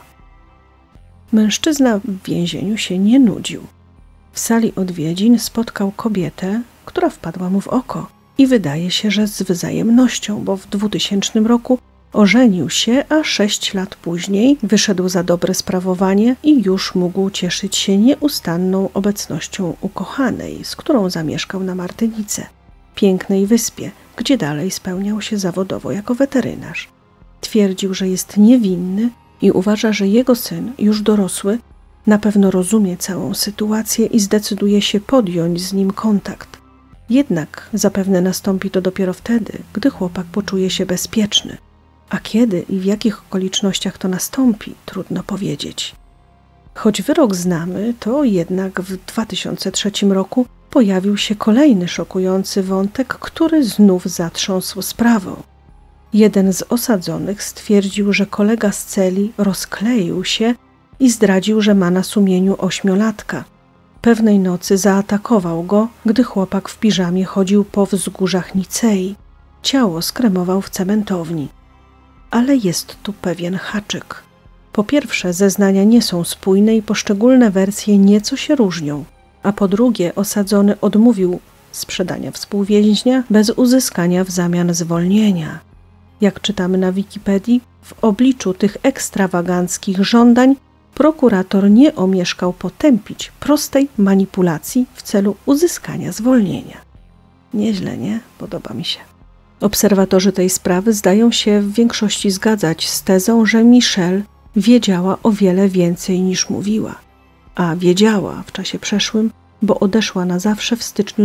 Mężczyzna w więzieniu się nie nudził. W sali odwiedzin spotkał kobietę, która wpadła mu w oko i wydaje się, że z wzajemnością, bo w 2000 roku ożenił się, a 6 lat później wyszedł za dobre sprawowanie i już mógł cieszyć się nieustanną obecnością ukochanej, z którą zamieszkał na Martynice, pięknej wyspie, gdzie dalej spełniał się zawodowo jako weterynarz. Twierdził, że jest niewinny i uważa, że jego syn, już dorosły, na pewno rozumie całą sytuację i zdecyduje się podjąć z nim kontakt. Jednak zapewne nastąpi to dopiero wtedy, gdy chłopak poczuje się bezpieczny. A kiedy i w jakich okolicznościach to nastąpi, trudno powiedzieć. Choć wyrok znamy, to jednak w 2003 roku pojawił się kolejny szokujący wątek, który znów zatrząsł sprawą. Jeden z osadzonych stwierdził, że kolega z celi rozkleił się i zdradził, że ma na sumieniu 8-latka. Pewnej nocy zaatakował go, gdy chłopak w piżamie chodził po wzgórzach Nicei. Ciało skremował w cementowni. Ale jest tu pewien haczyk. Po pierwsze, zeznania nie są spójne i poszczególne wersje nieco się różnią, a po drugie, osadzony odmówił sprzedania współwięźnia bez uzyskania w zamian zwolnienia. Jak czytamy na Wikipedii, w obliczu tych ekstrawaganckich żądań prokurator nie omieszkał potępić prostej manipulacji w celu uzyskania zwolnienia. Nieźle, nie? Podoba mi się. Obserwatorzy tej sprawy zdają się w większości zgadzać z tezą, że Michelle wiedziała o wiele więcej niż mówiła. A wiedziała w czasie przeszłym, bo odeszła na zawsze w styczniu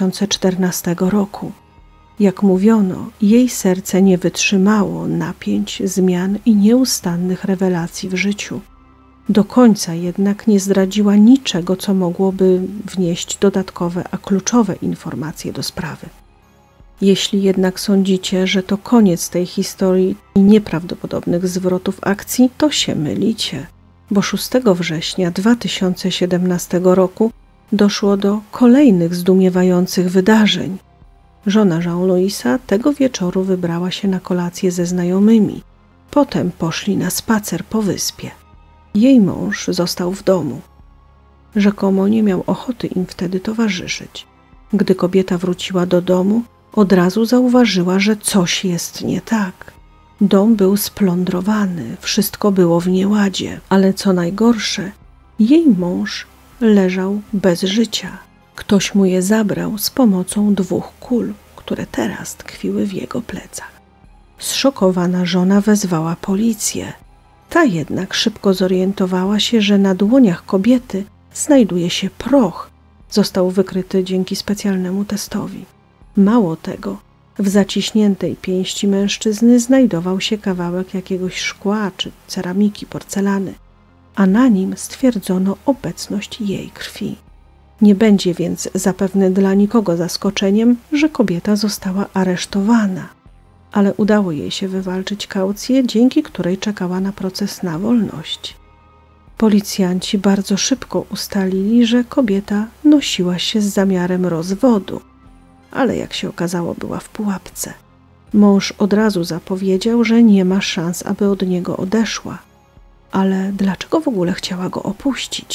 2014 roku. Jak mówiono, jej serce nie wytrzymało napięć, zmian i nieustannych rewelacji w życiu. Do końca jednak nie zdradziła niczego, co mogłoby wnieść dodatkowe, a kluczowe informacje do sprawy. Jeśli jednak sądzicie, że to koniec tej historii i nieprawdopodobnych zwrotów akcji, to się mylicie, bo 6 września 2017 roku doszło do kolejnych zdumiewających wydarzeń. Żona Jean-Louisa tego wieczoru wybrała się na kolację ze znajomymi. Potem poszli na spacer po wyspie. Jej mąż został w domu. Rzekomo nie miał ochoty im wtedy towarzyszyć. Gdy kobieta wróciła do domu, od razu zauważyła, że coś jest nie tak. Dom był splądrowany, wszystko było w nieładzie, ale co najgorsze, jej mąż leżał bez życia. Ktoś mu je zabrał z pomocą 2 kul, które teraz tkwiły w jego plecach. Zszokowana żona wezwała policję. Ta jednak szybko zorientowała się, że na dłoniach kobiety znajduje się proch. Został wykryty dzięki specjalnemu testowi. Mało tego, w zaciśniętej pięści mężczyzny znajdował się kawałek jakiegoś szkła czy ceramiki, porcelany, a na nim stwierdzono obecność jej krwi. Nie będzie więc zapewne dla nikogo zaskoczeniem, że kobieta została aresztowana, ale udało jej się wywalczyć kaucję, dzięki której czekała na proces na wolność. Policjanci bardzo szybko ustalili, że kobieta nosiła się z zamiarem rozwodu, ale jak się okazało, była w pułapce. Mąż od razu zapowiedział, że nie ma szans, aby od niego odeszła. Ale dlaczego w ogóle chciała go opuścić?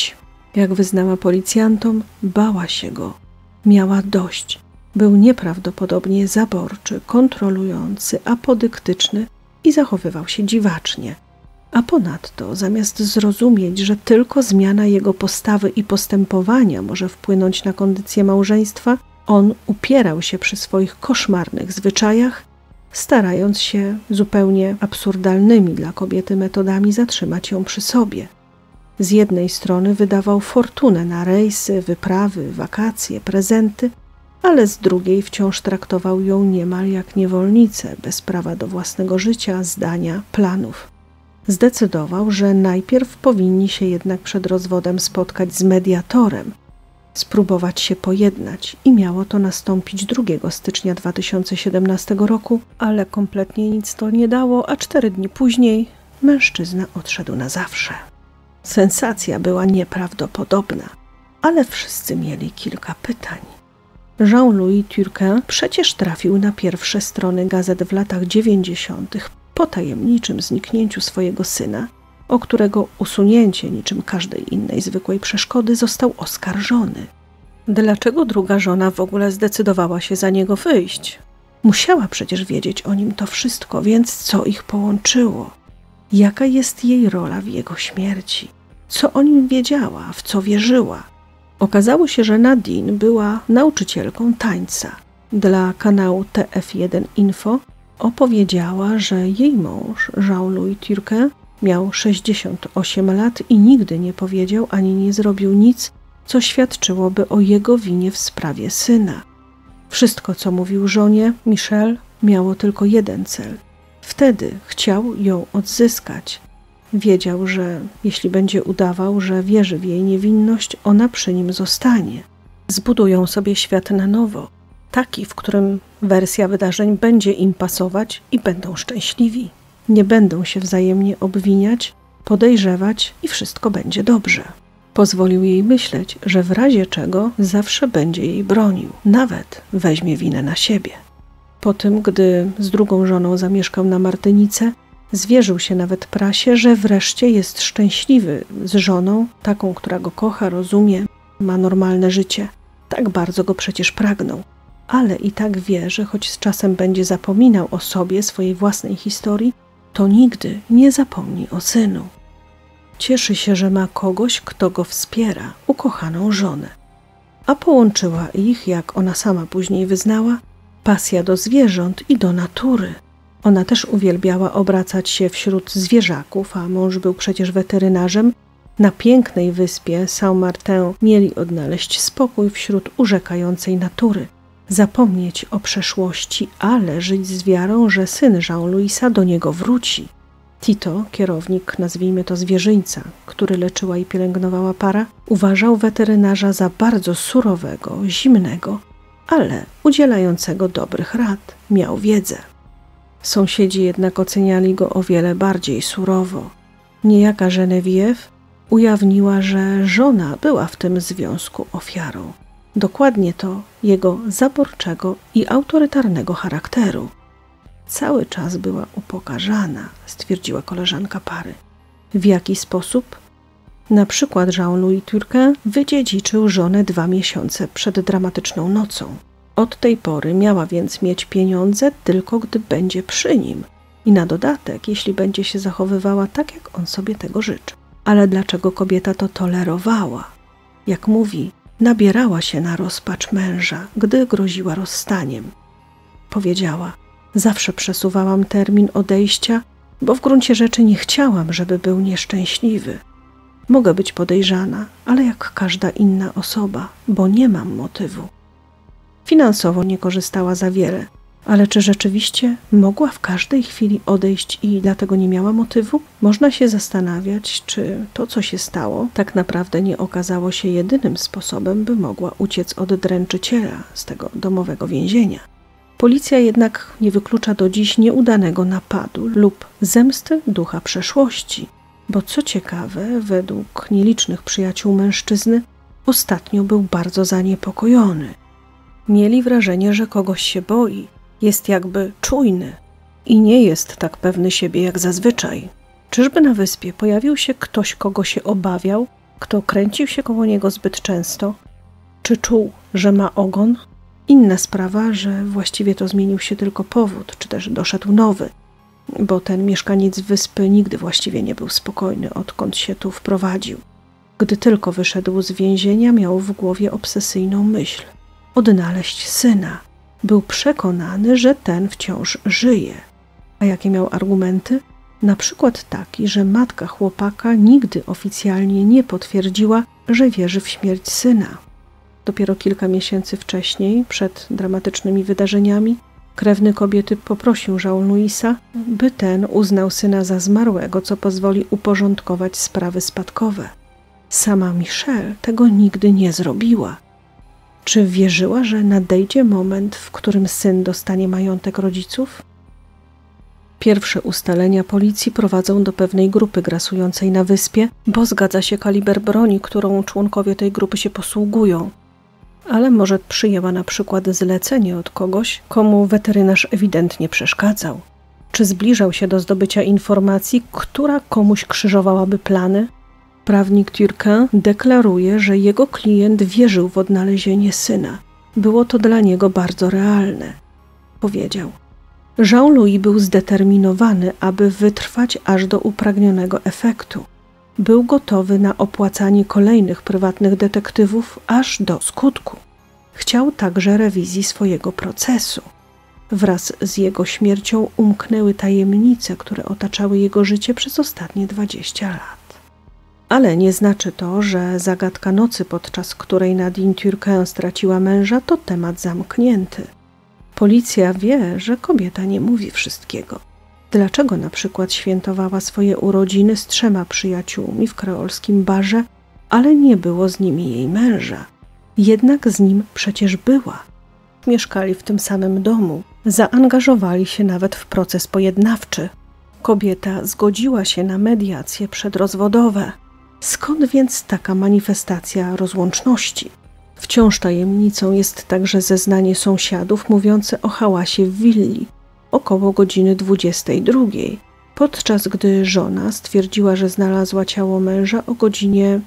Jak wyznała policjantom, bała się go. Miała dość. Był nieprawdopodobnie zaborczy, kontrolujący, apodyktyczny i zachowywał się dziwacznie. A ponadto, zamiast zrozumieć, że tylko zmiana jego postawy i postępowania może wpłynąć na kondycję małżeństwa, on upierał się przy swoich koszmarnych zwyczajach, starając się zupełnie absurdalnymi dla kobiety metodami zatrzymać ją przy sobie. Z jednej strony wydawał fortunę na rejsy, wyprawy, wakacje, prezenty, ale z drugiej wciąż traktował ją niemal jak niewolnicę, bez prawa do własnego życia, zdania, planów. Zdecydował, że najpierw powinni się jednak przed rozwodem spotkać z mediatorem, spróbować się pojednać i miało to nastąpić 2 stycznia 2017 roku, ale kompletnie nic to nie dało, a 4 dni później mężczyzna odszedł na zawsze. Sensacja była nieprawdopodobna, ale wszyscy mieli kilka pytań. Jean-Louis Turquin przecież trafił na pierwsze strony gazet w latach 90. po tajemniczym zniknięciu swojego syna, o którego usunięcie niczym każdej innej zwykłej przeszkody został oskarżony. Dlaczego druga żona w ogóle zdecydowała się za niego wyjść? Musiała przecież wiedzieć o nim to wszystko, więc co ich połączyło? Jaka jest jej rola w jego śmierci? Co o nim wiedziała, w co wierzyła? Okazało się, że Nadine była nauczycielką tańca. Dla kanału TF1 Info opowiedziała, że jej mąż, Jean-Louis Turquin, miał 68 lat i nigdy nie powiedział ani nie zrobił nic, co świadczyłoby o jego winie w sprawie syna. Wszystko, co mówił żonie, Michelle, miało tylko jeden cel. Wtedy chciał ją odzyskać. Wiedział, że jeśli będzie udawał, że wierzy w jej niewinność, ona przy nim zostanie. Zbudują sobie świat na nowo, taki, w którym wersja wydarzeń będzie im pasować i będą szczęśliwi. Nie będą się wzajemnie obwiniać, podejrzewać i wszystko będzie dobrze. Pozwolił jej myśleć, że w razie czego zawsze będzie jej bronił, nawet weźmie winę na siebie. Po tym, gdy z drugą żoną zamieszkał na Martynice, zwierzył się nawet prasie, że wreszcie jest szczęśliwy z żoną, taką, która go kocha, rozumie, ma normalne życie. Tak bardzo go przecież pragnął. Ale i tak wie, że choć z czasem będzie zapominał o sobie, swojej własnej historii, to nigdy nie zapomni o synu. Cieszy się, że ma kogoś, kto go wspiera, ukochaną żonę. A połączyła ich, jak ona sama później wyznała, pasja do zwierząt i do natury. Ona też uwielbiała obracać się wśród zwierzaków, a mąż był przecież weterynarzem. Na pięknej wyspie Saint-Martin mieli odnaleźć spokój wśród urzekającej natury. Zapomnieć o przeszłości, ale żyć z wiarą, że syn Jean-Louisa do niego wróci. Tito, kierownik, nazwijmy to zwierzyńca, który leczyła i pielęgnowała para, uważał weterynarza za bardzo surowego, zimnego, ale udzielającego dobrych rad, miał wiedzę. Sąsiedzi jednak oceniali go o wiele bardziej surowo. Niejaka Geneviève ujawniła, że żona była w tym związku ofiarą. Dokładnie to jego zaborczego i autorytarnego charakteru. Cały czas była upokarzana, stwierdziła koleżanka pary. W jaki sposób? Na przykład Jean-Louis Turquin wydziedziczył żonę 2 miesiące przed dramatyczną nocą. Od tej pory miała więc mieć pieniądze tylko gdy będzie przy nim i na dodatek, jeśli będzie się zachowywała tak, jak on sobie tego życzy. Ale dlaczego kobieta to tolerowała? Jak mówi, nabierała się na rozpacz męża, gdy groziła rozstaniem. Powiedziała, zawsze przesuwałam termin odejścia, bo w gruncie rzeczy nie chciałam, żeby był nieszczęśliwy. Mogę być podejrzana, ale jak każda inna osoba, bo nie mam motywu. Finansowo nie korzystała za wiele, ale czy rzeczywiście mogła w każdej chwili odejść i dlatego nie miała motywu? Można się zastanawiać, czy to, co się stało, tak naprawdę nie okazało się jedynym sposobem, by mogła uciec od dręczyciela z tego domowego więzienia. Policja jednak nie wyklucza do dziś nieudanego napadu lub zemsty ducha przeszłości, bo co ciekawe, według nielicznych przyjaciół mężczyzny, ostatnio był bardzo zaniepokojony. Mieli wrażenie, że kogoś się boi, jest jakby czujny i nie jest tak pewny siebie jak zazwyczaj. Czyżby na wyspie pojawił się ktoś, kogo się obawiał, Kto kręcił się koło niego zbyt często? Czy czuł, że ma ogon? Inna sprawa, że właściwie to zmienił się tylko powód, czy też doszedł nowy, bo ten mieszkaniec wyspy nigdy właściwie nie był spokojny, odkąd się tu wprowadził. Gdy tylko wyszedł z więzienia, miał w głowie obsesyjną myśl – odnaleźć syna. Był przekonany, że ten wciąż żyje. A jakie miał argumenty? Na przykład taki, że matka chłopaka nigdy oficjalnie nie potwierdziła, że wierzy w śmierć syna. Dopiero kilka miesięcy wcześniej, przed dramatycznymi wydarzeniami, krewny kobiety poprosił Jean-Louisa, by ten uznał syna za zmarłego, co pozwoli uporządkować sprawy spadkowe. Sama Michelle tego nigdy nie zrobiła. Czy wierzyła, że nadejdzie moment, w którym syn dostanie majątek rodziców? Pierwsze ustalenia policji prowadzą do pewnej grupy grasującej na wyspie, bo zgadza się kaliber broni, którą członkowie tej grupy się posługują. Ale może przyjęła na przykład zlecenie od kogoś, komu weterynarz ewidentnie przeszkadzał. Czy zbliżał się do zdobycia informacji, która komuś krzyżowałaby plany? Prawnik Turquin deklaruje, że jego klient wierzył w odnalezienie syna. Było to dla niego bardzo realne. Powiedział: Jean-Louis był zdeterminowany, aby wytrwać aż do upragnionego efektu. Był gotowy na opłacanie kolejnych prywatnych detektywów aż do skutku. Chciał także rewizji swojego procesu. Wraz z jego śmiercią umknęły tajemnice, które otaczały jego życie przez ostatnie 20 lat. Ale nie znaczy to, że zagadka nocy, podczas której Nadine Turquin straciła męża, to temat zamknięty. Policja wie, że kobieta nie mówi wszystkiego. Dlaczego na przykład świętowała swoje urodziny z 3 przyjaciółmi w kreolskim barze, ale nie było z nimi jej męża? Jednak z nim przecież była. Mieszkali w tym samym domu, zaangażowali się nawet w proces pojednawczy. Kobieta zgodziła się na mediacje przedrozwodowe. Skąd więc taka manifestacja rozłączności? Wciąż tajemnicą jest także zeznanie sąsiadów mówiące o hałasie w willi około godziny 22, podczas gdy żona stwierdziła, że znalazła ciało męża o godzinie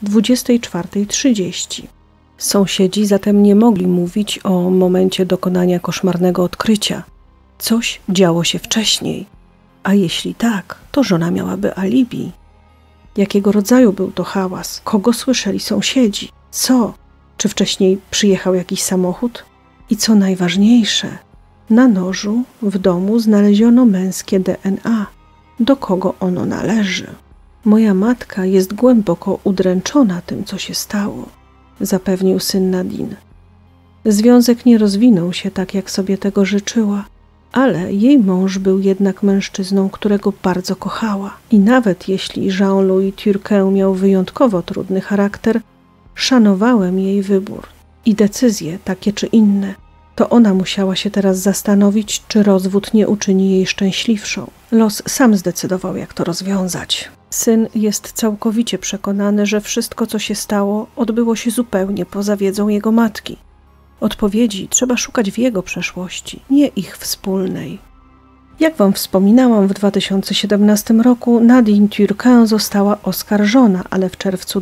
24:30. Sąsiedzi zatem nie mogli mówić o momencie dokonania koszmarnego odkrycia. Coś działo się wcześniej. A jeśli tak, to żona miałaby alibi. Jakiego rodzaju był to hałas? Kogo słyszeli sąsiedzi? Co? Czy wcześniej przyjechał jakiś samochód? I co najważniejsze, na nożu w domu znaleziono męskie DNA. Do kogo ono należy? Moja matka jest głęboko udręczona tym, co się stało, zapewnił syn Nadine. Związek nie rozwinął się tak, jak sobie tego życzyła, ale jej mąż był jednak mężczyzną, którego bardzo kochała. I nawet jeśli Jean-Louis Turquin miał wyjątkowo trudny charakter, szanowałem jej wybór i decyzje takie czy inne. To ona musiała się teraz zastanowić, czy rozwód nie uczyni jej szczęśliwszą. Los sam zdecydował, jak to rozwiązać. Syn jest całkowicie przekonany, że wszystko, co się stało, odbyło się zupełnie poza wiedzą jego matki. Odpowiedzi trzeba szukać w jego przeszłości, nie ich wspólnej. Jak wam wspominałam, w 2017 roku Nadine Turquin została oskarżona, ale w czerwcu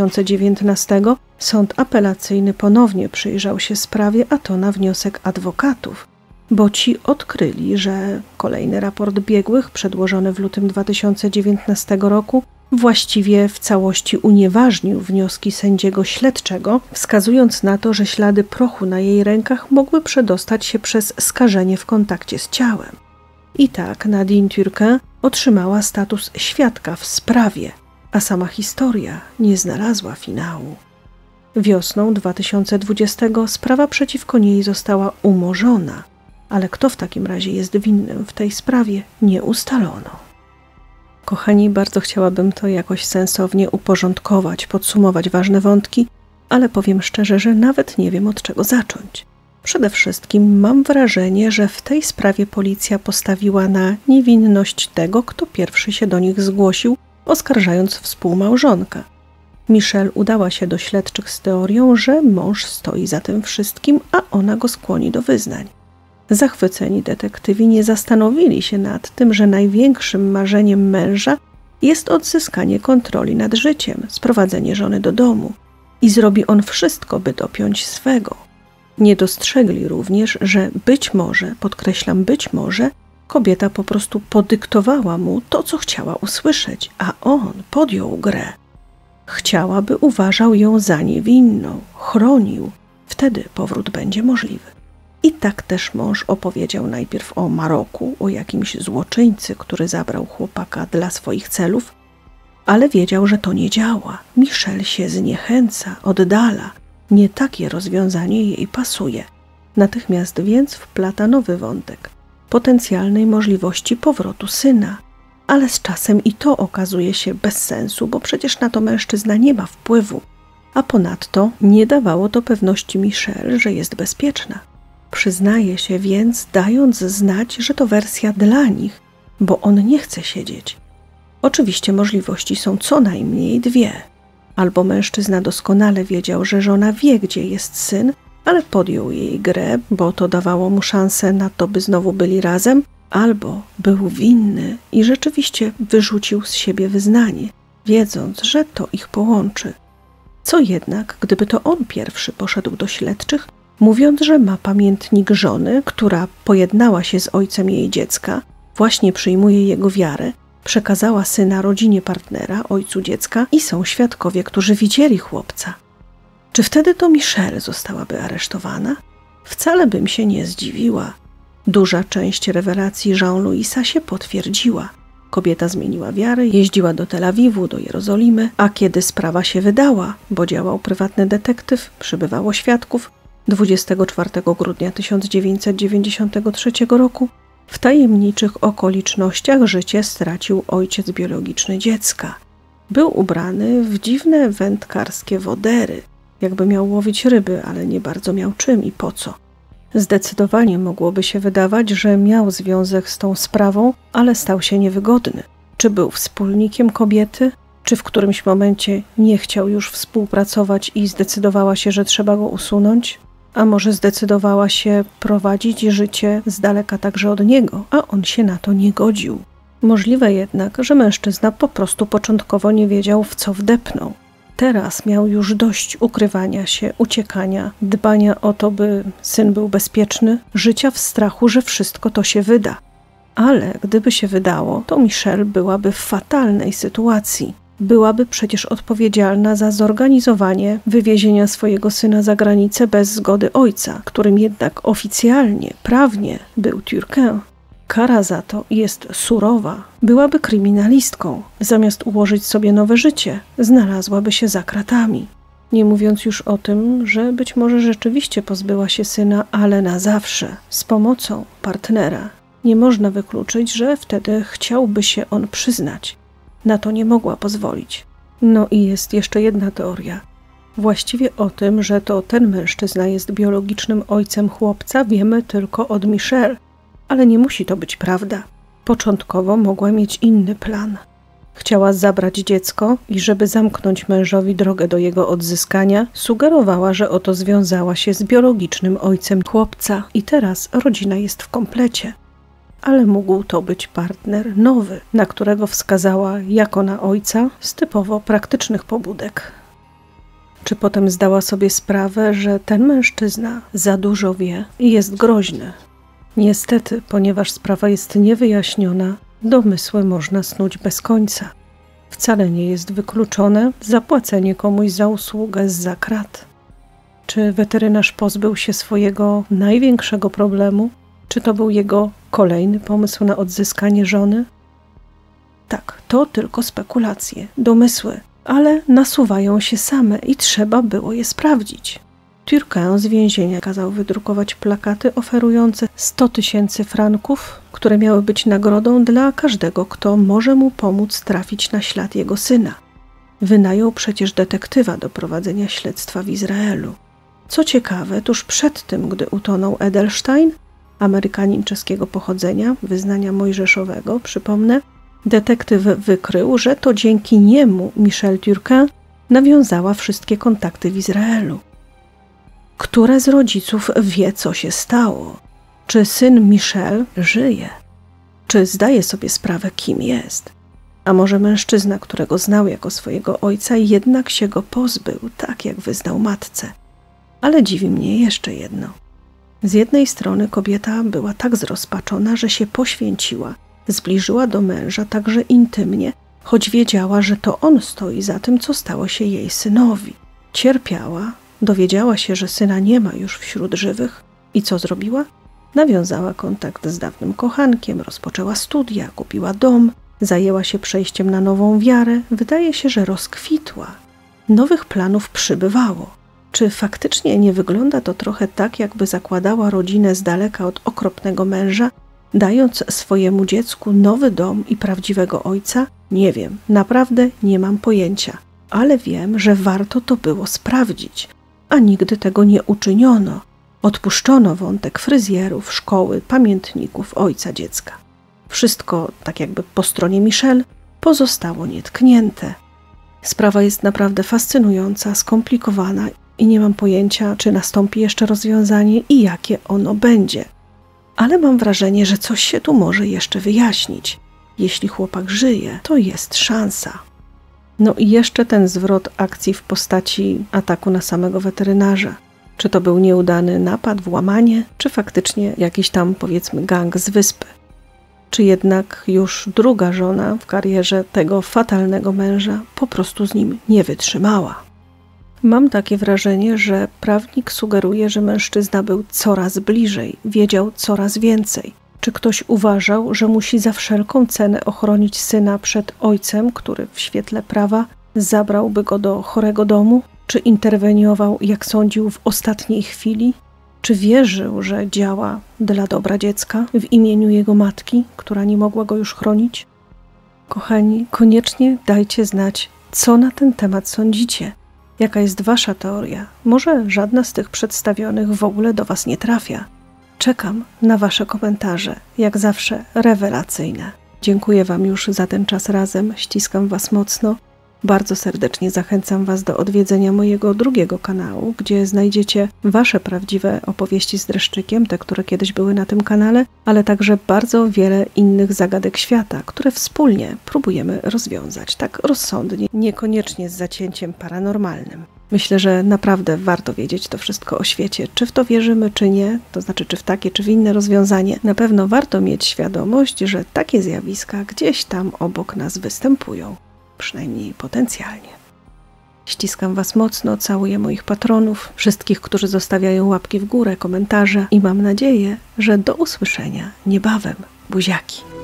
2019 sąd apelacyjny ponownie przyjrzał się sprawie, a to na wniosek adwokatów, bo ci odkryli, że kolejny raport biegłych przedłożony w lutym 2019 roku właściwie w całości unieważnił wnioski sędziego śledczego, wskazując na to, że ślady prochu na jej rękach mogły przedostać się przez skażenie w kontakcie z ciałem. I tak Nadine Turquin otrzymała status świadka w sprawie, a sama historia nie znalazła finału. Wiosną 2020 sprawa przeciwko niej została umorzona, ale kto w takim razie jest winnym w tej sprawie, nie ustalono. Kochani, bardzo chciałabym to jakoś sensownie uporządkować, podsumować ważne wątki, ale powiem szczerze, że nawet nie wiem, od czego zacząć. Przede wszystkim mam wrażenie, że w tej sprawie policja postawiła na niewinność tego, kto pierwszy się do nich zgłosił, oskarżając współmałżonkę. Michelle udała się do śledczych z teorią, że mąż stoi za tym wszystkim, a ona go skłoni do wyznań. Zachwyceni detektywi nie zastanowili się nad tym, że największym marzeniem męża jest odzyskanie kontroli nad życiem, sprowadzenie żony do domu i zrobi on wszystko, by dopiąć swego. Nie dostrzegli również, że być może, podkreślam być może, kobieta po prostu podyktowała mu to, co chciała usłyszeć, a on podjął grę. Chciała, by uważał ją za niewinną, chronił. Wtedy powrót będzie możliwy. I tak też mąż opowiedział najpierw o Maroku, o jakimś złoczyńcy, który zabrał chłopaka dla swoich celów, ale wiedział, że to nie działa. Michelle się zniechęca, oddala. Nie takie rozwiązanie jej pasuje. Natychmiast więc wplata nowy wątek potencjalnej możliwości powrotu syna. Ale z czasem i to okazuje się bez sensu, bo przecież na to mężczyzna nie ma wpływu. A ponadto nie dawało to pewności Michelle, że jest bezpieczna. Przyznaje się więc, dając znać, że to wersja dla nich, bo on nie chce siedzieć. Oczywiście możliwości są co najmniej dwie. Albo mężczyzna doskonale wiedział, że żona wie, gdzie jest syn, ale podjął jej grę, bo to dawało mu szansę na to, by znowu byli razem, albo był winny i rzeczywiście wyrzucił z siebie wyznanie, wiedząc, że to ich połączy. Co jednak, gdyby to on pierwszy poszedł do śledczych, mówiąc, że ma pamiętnik żony, która pojednała się z ojcem jej dziecka, właśnie przyjmuje jego wiarę, przekazała syna rodzinie partnera, ojcu dziecka i są świadkowie, którzy widzieli chłopca. Czy wtedy to Michelle zostałaby aresztowana? Wcale bym się nie zdziwiła. Duża część rewelacji Jean-Louisa się potwierdziła. Kobieta zmieniła wiarę, jeździła do Tel Awiwu, do Jerozolimy, a kiedy sprawa się wydała, bo działał prywatny detektyw, przybywało świadków, 24 grudnia 1993 roku w tajemniczych okolicznościach życie stracił ojciec biologiczny dziecka. Był ubrany w dziwne wędkarskie wodery, jakby miał łowić ryby, ale nie bardzo miał czym i po co. Zdecydowanie mogłoby się wydawać, że miał związek z tą sprawą, ale stał się niewygodny. Czy był wspólnikiem kobiety, czy w którymś momencie nie chciał już współpracować i zdecydowała się, że trzeba go usunąć? A może zdecydowała się prowadzić życie z daleka także od niego, a on się na to nie godził. Możliwe jednak, że mężczyzna po prostu początkowo nie wiedział, w co wdepnął. Teraz miał już dość ukrywania się, uciekania, dbania o to, by syn był bezpieczny, życia w strachu, że wszystko to się wyda. Ale gdyby się wydało, to Michelle byłaby w fatalnej sytuacji. Byłaby przecież odpowiedzialna za zorganizowanie wywiezienia swojego syna za granicę bez zgody ojca, którym jednak oficjalnie, prawnie był Turquin. Kara za to jest surowa. Byłaby kryminalistką. Zamiast ułożyć sobie nowe życie, znalazłaby się za kratami. Nie mówiąc już o tym, że być może rzeczywiście pozbyła się syna, ale na zawsze, z pomocą partnera. Nie można wykluczyć, że wtedy chciałby się on przyznać. Na to nie mogła pozwolić. No i jest jeszcze jedna teoria. Właściwie o tym, że to ten mężczyzna jest biologicznym ojcem chłopca, wiemy tylko od Michelle. Ale nie musi to być prawda. Początkowo mogła mieć inny plan. Chciała zabrać dziecko i żeby zamknąć mężowi drogę do jego odzyskania, sugerowała, że oto związała się z biologicznym ojcem chłopca i teraz rodzina jest w komplecie. Ale mógł to być partner nowy, na którego wskazała jako na ojca z typowo praktycznych pobudek. Czy potem zdała sobie sprawę, że ten mężczyzna za dużo wie i jest groźny? Niestety, ponieważ sprawa jest niewyjaśniona, domysły można snuć bez końca. Wcale nie jest wykluczone zapłacenie komuś za usługę zza krat. Czy weterynarz pozbył się swojego największego problemu? Czy to był jego kolejny pomysł na odzyskanie żony? Tak, to tylko spekulacje, domysły, ale nasuwają się same i trzeba było je sprawdzić. Turquin z więzienia kazał wydrukować plakaty oferujące 100 000 franków, które miały być nagrodą dla każdego, kto może mu pomóc trafić na ślad jego syna. Wynajął przecież detektywa do prowadzenia śledztwa w Izraelu. Co ciekawe, tuż przed tym, gdy utonął Edelstein, Amerykanin czeskiego pochodzenia, wyznania mojżeszowego, przypomnę, detektyw wykrył, że to dzięki niemu Michelle Turquin nawiązała wszystkie kontakty w Izraelu. Które z rodziców wie, co się stało? Czy syn Michelle żyje? Czy zdaje sobie sprawę, kim jest? A może mężczyzna, którego znał jako swojego ojca, jednak się go pozbył, tak jak wyznał matce. Ale dziwi mnie jeszcze jedno. Z jednej strony kobieta była tak zrozpaczona, że się poświęciła, zbliżyła do męża także intymnie, choć wiedziała, że to on stoi za tym, co stało się jej synowi. Cierpiała, dowiedziała się, że syna nie ma już wśród żywych i co zrobiła? Nawiązała kontakt z dawnym kochankiem, rozpoczęła studia, kupiła dom, zajęła się przejściem na nową wiarę. Wydaje się, że rozkwitła. Nowych planów przybywało. Czy faktycznie nie wygląda to trochę tak, jakby zakładała rodzinę z daleka od okropnego męża, dając swojemu dziecku nowy dom i prawdziwego ojca? Nie wiem, naprawdę nie mam pojęcia, ale wiem, że warto to było sprawdzić, a nigdy tego nie uczyniono. Odpuszczono wątek fryzjerów, szkoły, pamiętników ojca dziecka. Wszystko, tak jakby po stronie Michelle, pozostało nietknięte. Sprawa jest naprawdę fascynująca, skomplikowana i nie mam pojęcia, czy nastąpi jeszcze rozwiązanie i jakie ono będzie. Ale mam wrażenie, że coś się tu może jeszcze wyjaśnić. Jeśli chłopak żyje, to jest szansa. No i jeszcze ten zwrot akcji w postaci ataku na samego weterynarza. Czy to był nieudany napad, włamanie, czy faktycznie jakiś tam, powiedzmy, gang z wyspy? Czy jednak już druga żona w karierze tego fatalnego męża po prostu z nim nie wytrzymała? Mam takie wrażenie, że prawnik sugeruje, że mężczyzna był coraz bliżej, wiedział coraz więcej. Czy ktoś uważał, że musi za wszelką cenę ochronić syna przed ojcem, który w świetle prawa zabrałby go do chorego domu? Czy interweniował, jak sądził, w ostatniej chwili? Czy wierzył, że działa dla dobra dziecka w imieniu jego matki, która nie mogła go już chronić? Kochani, koniecznie dajcie znać, co na ten temat sądzicie. Jaka jest wasza teoria? Może żadna z tych przedstawionych w ogóle do was nie trafia. Czekam na wasze komentarze, jak zawsze rewelacyjne. Dziękuję wam już za ten czas razem, ściskam was mocno. Bardzo serdecznie zachęcam was do odwiedzenia mojego drugiego kanału, gdzie znajdziecie wasze prawdziwe opowieści z dreszczykiem, te, które kiedyś były na tym kanale, ale także bardzo wiele innych zagadek świata, które wspólnie próbujemy rozwiązać, tak rozsądnie, niekoniecznie z zacięciem paranormalnym. Myślę, że naprawdę warto wiedzieć to wszystko o świecie, czy w to wierzymy, czy nie, to znaczy czy w takie, czy w inne rozwiązanie. Na pewno warto mieć świadomość, że takie zjawiska gdzieś tam obok nas występują. Przynajmniej potencjalnie. Ściskam was mocno, całuję moich patronów, wszystkich, którzy zostawiają łapki w górę, komentarze i mam nadzieję, że do usłyszenia niebawem. Buziaki.